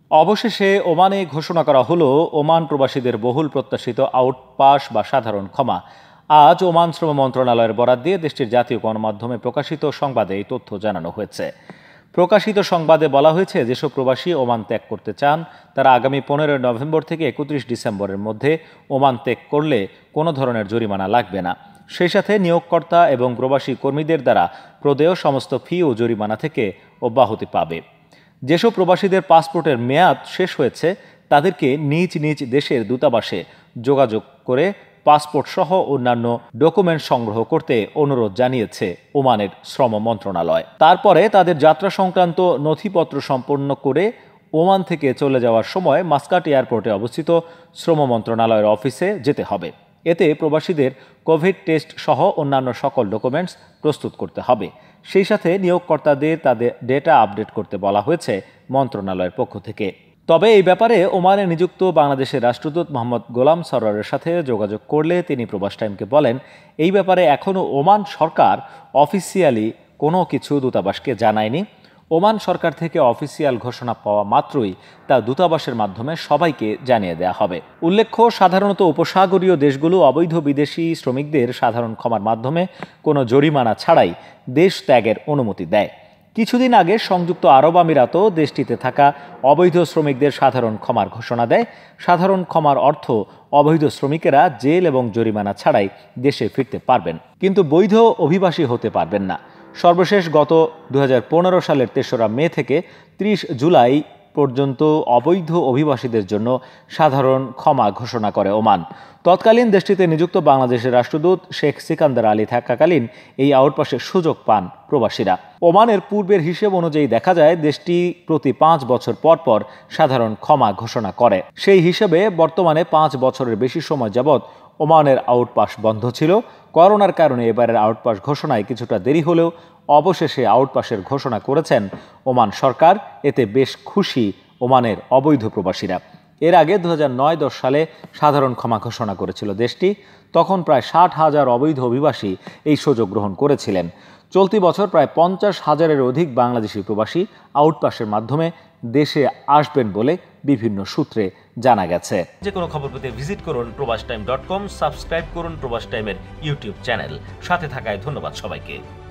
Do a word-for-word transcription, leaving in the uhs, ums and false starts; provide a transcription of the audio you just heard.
অবশেষে ওমানে ঘোষণা করা হলো ওমান প্রবাসীদের বহুল প্রত্যাশিত আউটপাস বা সাধারণ ক্ষমা। আজ ওমান শ্রম মন্ত্রণালয়ের বরাত দিয়ে দেশটির জাতীয় গণমাধ্যমে প্রকাশিত সংবাদে এই তথ্য জানানো হয়েছে। প্রকাশিত সংবাদে বলা হয়েছে, যেসব প্রবাসী ওমান ত্যাগ করতে চান তারা আগামী পনেরোই নভেম্বর থেকে একত্রিশ ডিসেম্বরের মধ্যে ওমান ত্যাগ করলে কোনো ধরনের জরিমানা লাগবে না। সেই সাথে নিয়োগকর্তা এবং প্রবাসী কর্মীদের দ্বারা প্রদেয় সমস্ত ফি ও জরিমানা থেকে অব্যাহতি পাবে। যেসব প্রবাসীদের পাসপোর্টের মেয়াদ শেষ হয়েছে তাদেরকে নিজ নিজ দেশের দূতাবাসে যোগাযোগ করে পাসপোর্ট সহ অন্যান্য ডকুমেন্ট সংগ্রহ করতে অনুরোধ জানিয়েছে ওমানের শ্রম মন্ত্রণালয়। তারপরে তাদের যাত্রা সংক্রান্ত নথিপত্র সম্পন্ন করে ওমান থেকে চলে যাওয়ার সময় মাস্কাট এয়ারপোর্টে অবস্থিত শ্রম মন্ত্রণালয়ের অফিসে যেতে হবে। এতে প্রবাসীদের কোভিড টেস্ট সহ অন্যান্য সকল ডকুমেন্টস প্রস্তুত করতে হবে। সেই সাথে নিয়োগকর্তাদের তাদের ডেটা আপডেট করতে বলা হয়েছে মন্ত্রণালয়ের পক্ষ থেকে। তবে এই ব্যাপারে ওমানে নিযুক্ত বাংলাদেশের রাষ্ট্রদূত মোহাম্মদ গোলাম সরোয়ারের সাথে যোগাযোগ করলে তিনি প্রবাস টাইমকে বলেন, এই ব্যাপারে এখনও ওমান সরকার অফিসিয়ালি কোনো কিছু দূতাবাসকে জানায়নি। ওমান সরকার থেকে অফিসিয়াল ঘোষণা পাওয়া মাত্রই তা দূতাবাসের মাধ্যমে সবাইকে জানিয়ে দেওয়া হবে। উল্লেখ্য, সাধারণত উপসাগরীয় দেশগুলো অবৈধ বিদেশি শ্রমিকদের সাধারণ ক্ষমার মাধ্যমে কোনো জরিমানা ছাড়াই দেশ ত্যাগের অনুমতি দেয়। কিছুদিন আগে সংযুক্ত আরব আমিরাতও দেশটিতে থাকা অবৈধ শ্রমিকদের সাধারণ ক্ষমার ঘোষণা দেয়। সাধারণ ক্ষমার অর্থ অবৈধ শ্রমিকেরা জেল এবং জরিমানা ছাড়াই দেশে ফিরতে পারবেন, কিন্তু বৈধ অভিবাসী হতে পারবেন না। সর্বশেষ গত দু হাজার পনেরো সালের তেসরা মে থেকে ত্রিশ জুলাই পর্যন্ত অবৈধ অভিবাসীদের জন্য সাধারণ ক্ষমা ঘোষণা করে ওমান। তৎকালীন দেশটিতে নিযুক্ত বাংলাদেশের রাষ্ট্রদূত শেখ সিকান্দার আলী থাকাকালীন এই আউটপাসের সুযোগ পান প্রবাসীরা। ওমানের পূর্বের হিসেব অনুযায়ী দেখা যায় দেশটি প্রতি পাঁচ বছর পর পর সাধারণ ক্ষমা ঘোষণা করে। সেই হিসেবে বর্তমানে পাঁচ বছরের বেশি সময় যাবৎ ওমানের আউটপাস বন্ধ ছিল। করোনার কারণে এবারের আউটপাস ঘোষণায় কিছুটা দেরি হলেও অবশেষে আউটপাসের ঘোষণা করেছেন ওমান সরকার। এতে বেশ খুশি ওমানের অবৈধ প্রবাসীরা। এর আগে দু হাজার নয় দশ সালে সাধারণ ক্ষমা ঘোষণা করেছিল দেশটি। তখন প্রায় ষাট হাজার অবৈধ অভিবাসী এই সুযোগ গ্রহণ করেছিলেন। চলতি বছর প্রায় পঞ্চাশ হাজারের অধিক বাংলাদেশি প্রবাসী আউটপাসের মাধ্যমে দেশে আসবেন বলে বিভিন্ন সূত্রে জানা গেছে। যে কোনো খবর পেতে ভিজিট করুন প্রবাস টাইম ডট কম, সাবস্ক্রাইব করুন প্রবাস টাইমের ইউটিউব চ্যানেল। সাথে থাকায় ধন্যবাদ সবাইকে।